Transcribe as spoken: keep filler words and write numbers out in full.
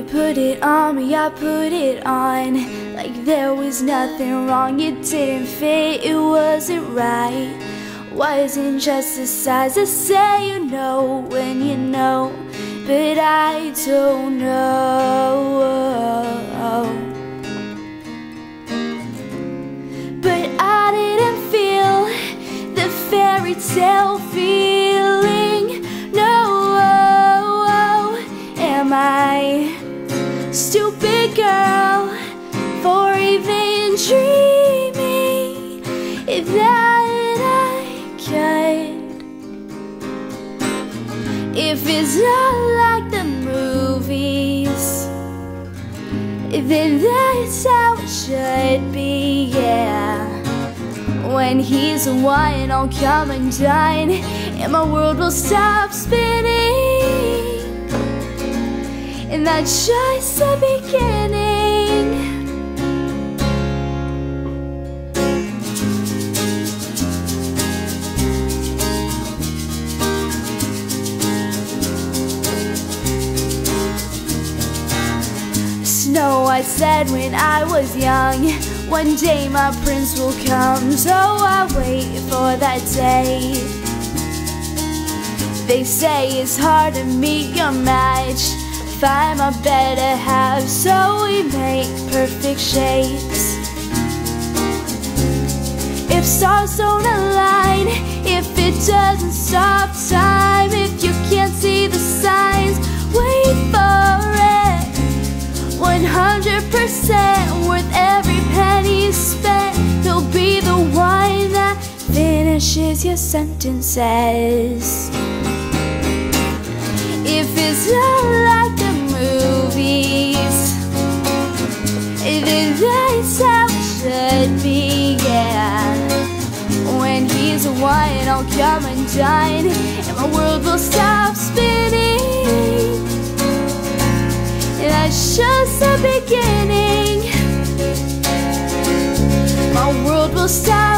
put it on me, I put it on. Like there was nothing wrong, it didn't fit, it wasn't right. Wasn't just the size to say you know when you know, but I don't know. But I didn't feel the fairy tale feeling, no. Am I stupid girl for even dreaming that I could? If it's not like the movies, then that's how it should be, yeah. When he's the one, I'll come and dine, and my world will stop spinning. And that's just the beginning. Snow White said when I was young, one day my prince will come. So I wait for that day. They say it's hard to meet your match, find my better half, so we make perfect shapes. If stars don't align, if it doesn't stop time, if you can't see the signs, wait for it. one hundred percent worth every penny spent. He'll be the one that finishes your sentences. If it's not like the movies, then that's how it should be, yeah. When he's the one, I'll come and dine, and my world will stop spinning. And that's just the beginning. My world will stop